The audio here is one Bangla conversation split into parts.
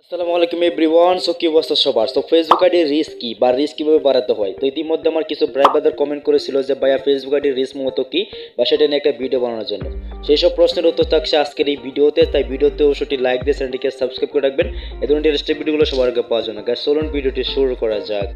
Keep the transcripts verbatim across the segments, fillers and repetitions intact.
আসসালামু আলাইকুম এভরিওয়ান। সো কি অবস্থা সবার? সো ফেসবুক আইডি রিস্ক কি বা রিস্ক কীভাবে বাড়াতে হয়? তো ইতিমধ্যে আমার কিছু ভাই ব্রাদার কমেন্ট করেছিল যে ভাইয়া ফেসবুক আইডি রিস্ক মতো কি বা সেটা নিয়ে একটা ভিডিও বানানোর জন্য। সেই সব প্রশ্নের উত্তর থাকছে আজকের এই ভিডিওতে। তাই ভিডিওতে অবশ্যই লাইক দিয়ে চ্যানেলটিকে সাবস্ক্রাইব করে রাখবেন এই ধরনের ইন্টারেস্টিং ভিডিওগুলো সবার আগে পাওয়ার জন্য। গাইস চলুন ভিডিওটি শুরু করা যাক।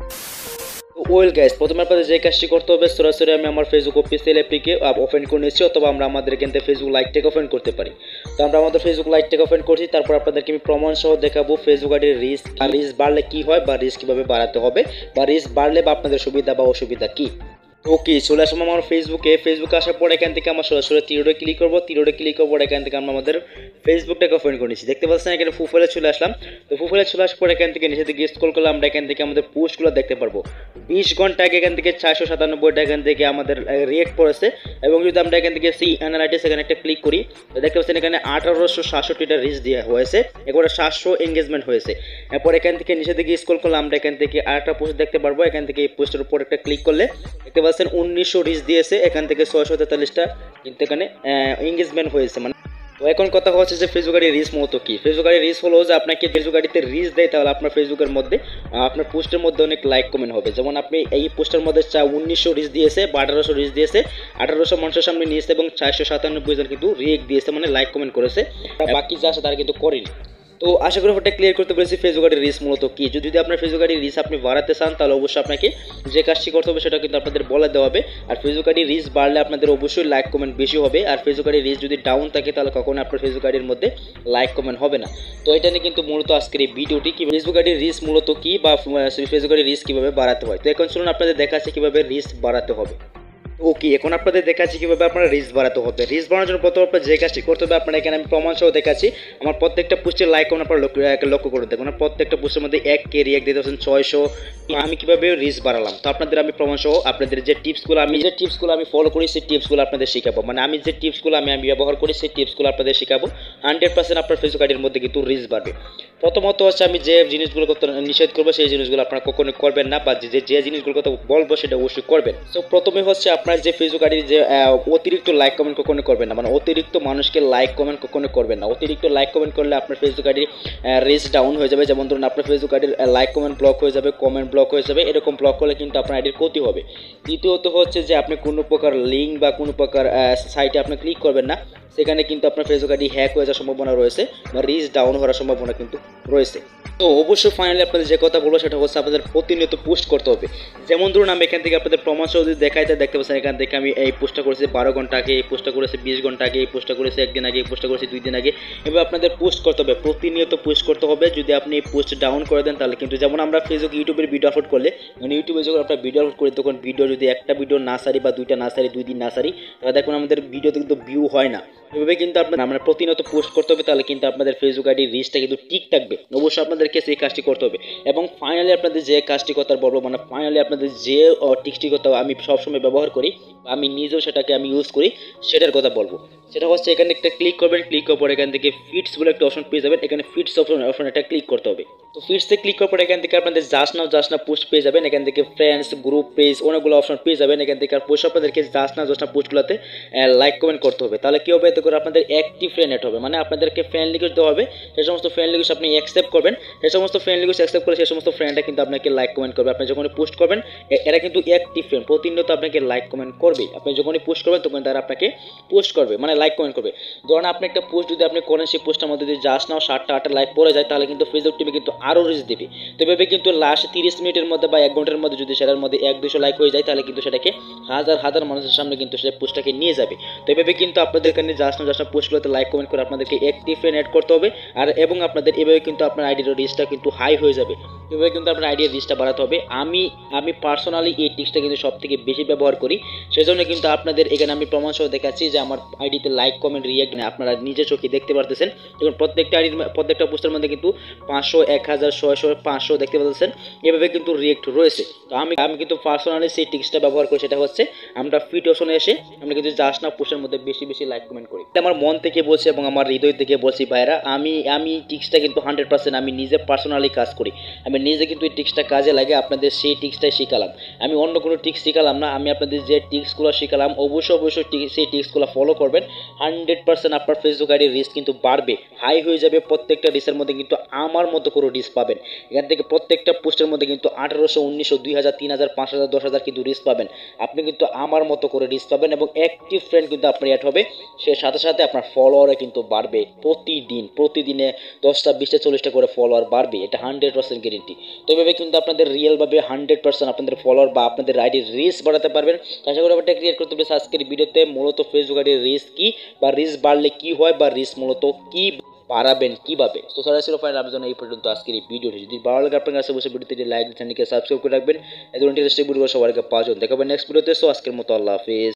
ওয়েল গাইস, প্রথমে আপনাদের যে কাজটি করতে হবে, সরাসরি আমি আমার ফেসবুক অফিসিয়াল অ্যাপটিকে ওপেন করে নিচ্ছি, অথবা আমরা আমাদের এখান থেকে ফেসবুক লাইভটাকে ওপেন করতে পারি। তো আমরা আমাদের ফেসবুক লাইভটাকে ওপেন করছি, তারপর আপনাদেরকে আমি প্রমাণ সহ দেখাবো ফেসবুক আইডির রিস্ক, আর রিস্ক বাড়লে কী হয় বা রিস্ক কীভাবে বাড়াতে হবে, বা রিস্ক বাড়লে বা আপনাদের সুবিধা বা অসুবিধা কী। ওকে, চলে আসলাম আমার ফেসবুকে। ফেসবুকে আসার পর এখান থেকে আমরা সরাসরি তীরে ক্লিক করবো। তীরে ক্লিক করবো, এখান থেকে আমরা আমাদের ফেসবুকটাকে ওপেন করে নিচ্ছি। দেখতে পাচ্ছেন এখানে প্রোফাইলে চলে আসলাম। তো প্রোফাইলে চলে আসার পর এখান থেকে নিচে দিকে স্ক্রল করলে আমরা এখান থেকে আমাদের পোস্টগুলো দেখতে পারবো। বিশ ঘন্টা আগে এখান থেকে চারশো সাতানব্বইটা এখান থেকে আমাদের রিয়েক্ট পড়েছে। এবং যদি আমরা এখান থেকে সি অ্যানালাইটিক্স এখানে একটা ক্লিক করি, তো দেখতে পাচ্ছেন এখানে আঠারোশো সাতষট্টিটা রিচ দেওয়া হয়েছে, এরপরে সাতশো এঙ্গেজমেন্ট হয়েছে। এরপর এখান থেকে নিচে দিকে স্ক্রল করলে আমরা এখান থেকে আরেকটা পোস্ট দেখতে পারবো। এখান থেকে এই পোস্টের উপর একটা ক্লিক করলে দেখতে পাচ্ছেন উনিশশো রিচ দিয়েছে, এখান থেকে ছয়শো তেতাল্লিশটা কিন্তু এখানে এঙ্গেজমেন্ট হয়েছে। মানে তো এখন কথা হচ্ছে যে ফেসবুক আইডি রিচ মতো কি। ফেসবুক আইডি রিচ হলো যে আপনাকে ফেসবুক আইডিতে রিচ দেয়, তাহলে আপনার ফেসবুকের মধ্যে আপনার পোস্টের মধ্যে অনেক লাইক কমেন্ট হবে। যেমন আপনি এই পোস্টের মধ্যে চা উনিশশো রিচ দিয়েছে বা আঠারোশো রিচ দিয়েছে, আঠারোশো মানুষের সামনে নিয়েছে এবং চারশো সাতানব্বই জন কিন্তু রিয়েক্ট দিয়েছে, মানে লাইক কমেন্ট করেছে। বাকি যা আছে তারা কিন্তু করেনি। তো আশা করি ওটা ক্লিয়ার করতে পেরেছি ফেসবুক আইডির রিচ মূলত কি। যদি আপনার ফেসবুক আইডির রিচ আপনি বাড়াতে চান, তাহলে অবশ্যই আপনাকে যে কাজটি করতে হবে সেটা কিন্তু আপনাদের বলে দেওয়া হবে। আর ফেসবুক আইডির রিচ বাড়লে আপনাদের অবশ্যই লাইক কমেন্ট বেশি হবে। আর ফেসবুক আইডির রিচ যদি ডাউন থাকে, তাহলে কখনো আপনার ফেসবুক আইডির মধ্যে লাইক কমেন্ট হবে না। তো এটা নিয়ে কিন্তু মূলত আজকের এই ভিডিওটি কি ফেসবুক আইডির রিচ মূলত কি বা ফেসবুক আইডির রিচ কীভাবে বাড়াতে হয়। তো এখন শুনুন আপনাদের দেখাচ্ছে কীভাবে রিচ বাড়াতে হবে। ওকে, এখন আপনাদের দেখাচ্ছি কীভাবে আপনারা রিচ বাড়াতে হবে। রিচ বাড়ানোর জন্য প্রথমে আপনার যে কাজটি করতে হবে, আপনারা এখানে আমি প্রমাণ সহ দেখাচ্ছি। আমার প্রত্যেকটা পোস্টের লাইক কমেন্ট আপনারা লক্ষ্য করে দেখুন, প্রত্যেকটা পোস্টের মধ্যে এক কে রিয়েক্ট দিতে পারছেন ছয়শো। আমি কীভাবে রিচ বাড়ালাম, তো আপনাদের আমি প্রমাণ সহ আপনাদের যে টিপসগুলো আমি যে টিপসগুলো আমি ফলো করি সেই টিপসগুলো আপনাদের শেখাবো। মানে আমি যে টিপসগুলো আমি আমি ব্যবহার করি সেই টিপসগুলো আপনাদের শেখাবো। হান্ড্রেড পার্সেন্ট আপনার ফেসবুক আইডির মধ্যে কিন্তু রিচ বাড়বে। প্রথমত হচ্ছে আমি যে জিনিসগুলো করতে নিষেধ করবো সেই জিনিসগুলো আপনারা কখনো করবেন না, বা যে যে জিনিসগুলো কথা বলবো সেটা অবশ্যই করবেন। সো প্রথমে হচ্ছে আপনার যে ফেসবুক আইডির যে অতিরিক্ত লাইক কমেন্ট কখনো করবেন না, মানে অতিরিক্ত মানুষকে লাইক কমেন্ট কখনো করবেন না। অতিরিক্ত লাইক কমেন্ট করলে আপনার ফেসবুক আইডির রিচ ডাউন হয়ে যাবে। যেমন ধরুন আপনার ফেসবুক আইডির লাইক কমেন্ট ব্লক হয়ে যাবে, কমেন্ট ব্লক হয়ে যাবে, এরকম ব্লক করলে কিন্তু আপনার আইডির ক্ষতি হবে। দ্বিতীয়ত হচ্ছে যে আপনি কোনো প্রকার লিঙ্ক বা কোনো প্রকার সাইটে আপনি ক্লিক করবেন না, সেখানে কিন্তু আপনার ফেসবুক আইডি হ্যাক হয়ে যাওয়ার সম্ভাবনা রয়েছে বা রিচ ডাউন হওয়ার সম্ভাবনা কিন্তু রয়েছে। তো অবশ্যই ফাইনালি আপনাদের যে কথা বলবো সেটা হচ্ছে আপনাদের প্রতিনিয়ত পোস্ট করতে হবে। যেমন ধরুন আমি এখান থেকে আপনাদের প্রমাণ সহ যদি দেখাইতে দেখতে পাচ্ছেন, এখান থেকে আমি এই পোস্টটা করেছি বারো ঘন্টা আগে, এই পোস্টটা করেছি বিশ ঘন্টা আগে, এই পোস্টটা করেছি একদিন আগে, এই পোস্টটা করেছি দুই দিন আগে। এবার আপনাদের পোস্ট করতে হবে, প্রতিনিয়ত পোস্ট করতে হবে। যদি আপনি এই পোস্ট ডাউন করে দেন, তাহলে কিন্তু যেমন আমরা ফেসবুক ইউটিউবের ভিডিও আপলোড করলে, মানে ইউটিউবে যখন আপনার ভিডিও আপলোড করি, তখন ভিডিও যদি একটা ভিডিও না সারি বা দুইটা না সারি, দুই দিন না সারি, তাহলে দেখুন আমাদের ভিডিওতে কিন্তু ভিউ হয় না। এভাবে কিন্তু আপনার আমরা প্রতিনিয়ত পোস্ট করতে হবে, তাহলে কিন্তু আপনাদের ফেসবুক আইডির রিচটা কিন্তু ঠিক থাকবে। অবশ্যই আপনাদেরকে সেই কাজটি করতে হবে। এবং ফাইনালি আপনাদের যে কাজটি কথা বলবো, মানে ফাইনালি আপনাদের যে টিক্সটি কথা আমি সবসময় ব্যবহার করি, আমি নিজেও সেটাকে আমি ইউজ করি, সেটার কথা বলবো। সেটা হচ্ছে এখানে একটা ক্লিক করবেন, ক্লিক করার পর এখান থেকে ফিটস বলে একটা অপশন পেয়ে যাবেন। এখানে ফিটস অপশন অপশন একটা ক্লিক করতে হবে। তো ফিটসে ক্লিক করার পর এখান থেকে আপনাদের just now just now post পেয়ে যাবেন। এখান থেকে ফ্রেন্ডস, গ্রুপ, পেজ অনেকগুলো অপশন পেয়ে যাবেন। এখান থেকে আর পোস্ট আপনাদেরকে জাস্ট নাও জাস্ট নাও পোস্টগুলোতে লাইক কমেন্ট করতে হবে। তাহলে কী হবে, এতে করে আপনাদের অ্যাক্টিভ ফ্রেন্ড এড হবে, মানে আপনাদেরকে ফ্রেন্ড রিকোয়েস্ট দেওয়া হবে। সেই সমস্ত ফ্রেন্ড রিকোয়েস্ট আপনি অ্যাকসেপ্ট করবেন। সেই সমস্ত ফ্রেন্ড রিকোয়েস্ট অ্যাকসেপ্ট করে সেই সমস্ত ফ্রেন্ডরা কিন্তু আপনাকে লাইক কমেন্ট করবে। আপনি যখন পোস্ট করবেন, এরা কিন্তু অ্যাক্টিভ ফ্রেন্ড, প্রতিনিয়ত আপনাকে লাইক কমেন্ট করবে। আপনি যখনই পোস্ট করবেন তখন তারা আপনাকে পোস্ট করবে, মানে লাইক কমেন্ট করবে। ধরুন আপনি একটা পোস্ট যদি আপনি করেন, সেই পোস্টের মধ্যে যদি জাস্ট নাও সাতটা আটটা লাইক পড়ে যায়, তাহলে কিন্তু ফেসবুক টিমে কিন্তু আরও রিচ দেবে। তো এভাবে কিন্তু লাস্ট তিরিশ মিনিটের মধ্যে বা এক ঘন্টার মধ্যে যদি সেটার মধ্যে এক দুশো লাইক হয়ে যায়, তাহলে কিন্তু সেটাকে হাজার হাজার মানুষের সামনে কিন্তু সেই পোস্টটাকে নিয়ে যাবে। তো এভাবে কিন্তু আপনাদের এখানে জাস্ট নাও জাস্ট নাও পোস্টগুলোতে লাইক কমেন্ট করে আপনাদেরকে অ্যাক্টিভ ফ্রেন্ড অ্যাড করতে হবে। আর এবং আপনাদের এভাবে কিন্তু আপনার আইডির রিচটা কিন্তু হাই হয়ে যাবে। এভাবে কিন্তু আপনার আইডির রিচটা বাড়াতে হবে। আমি আমি পার্সোনালি এই টিক্সটা কিন্তু সব থেকে বেশি ব্যবহার করি, সেজন্য কিন্তু আপনাদের এখানে আমি প্রমাণ সহ দেখাচ্ছি যে আমার আইডিতে লাইক কমেন্ট রিয়েক্ট আপনারা নিজের চোখে দেখতে পারতেছেন। এবং প্রত্যেকটা আইডির প্রত্যেকটা পোস্টের মধ্যে কিন্তু পাঁচশো, এক হাজার, ছয়শো, পাঁচশো দেখতে পাচ্ছেন, এভাবে কিন্তু রিয়েক্ট রয়েছে। তো আমি আমি কিন্তু পার্সোনালি সেই টিক্সটা ব্যবহার করি। সেটা হচ্ছে আমরা ফিট অপশনে এসে আমরা কিন্তু জাস্ট না পোস্টের মধ্যে বেশি বেশি লাইক কমেন্ট করি। আমার মন থেকে বলছি এবং আমার হৃদয় থেকে বলছি ভাইরা, আমি আমি টিক্সটা কিন্তু হান্ড্রেড পার্সেন্ট আমি নিজে পার্সোনালি কাজ করি। আমি নিজে কিন্তু এই টিক্সটা কাজে লাগে আপনাদের সেই টিক্সটাই শিখালাম। আমি অন্য কোনো টিক্স শিখালাম না, আমি আপনাদের যে টিক্সগুলো শিখালাম অবশ্যই অবশ্যই সেই টিক্সগুলো ফলো করবেন। হান্ড্রেড পার্সেন্ট আপনার ফেসবুক আইডির রিচ কিন্তু বাড়বে, হাই হয়ে যাবে। প্রত্যেকটা রিচের মধ্যে কিন্তু আমার মতো করে রিচ পাবেন। এখান থেকে প্রত্যেকটা পোস্টের মধ্যে কিন্তু আঠারোশো উনিশশো দুই হাজার তিন হাজার পাঁচ হাজার দশ হাজার কিন্তু রিচ পাবেন। আপনি কিন্তু আমার মতো করে রিচ পাবেন এবং অ্যাক্টিভ ফ্রেন্ড কিন্তু আপনার অ্যাড হবে, সে সাথে সাথে আপনার ফলোয়ারও কিন্তু বাড়বে। প্রতিদিন প্রতিদিনে দশটা বিশটা চল্লিশটা করে ফলোয়ার বাড়বে, এটা হান্ড্রেড পার্সেন্ট গ্যারেন্টি। তো এভাবে কিন্তু আপনাদের রিয়েলভাবে হান্ড্রেড পার্সেন্ট আপনাদের ফলোয়ার বা আপনাদের আইডির রিচ বাড়াতে পারবেন। আশা করি ব্যাপারটা ক্লিয়ার করতে পেরেছি আজকের ভিডিওতে। মূলত ফেসবুক আইডির রিচ কি বা রিচ বাড়লে কি হয় বা রিচ মূলত কি বাড়াবেন কিভাবে। তো সরাসরি ছিল ফাইনাল আপনার জন্য এই পর্যন্ত আজকের এই ভিডিওটি। যদি ভালো লাগে আপনার কাছে বসে ভিডিওতে লাইক চ্যানেলকে সাবস্ক্রাইব করে রাখবেন। এই ধরনের ইন্টারেস্টিং ভিডিও সবার আগে পাওয়ার জন্য দেখাবেন নেক্সট ভিডিওতে। সো আজকের মতো আল্লাহ হাফেজ।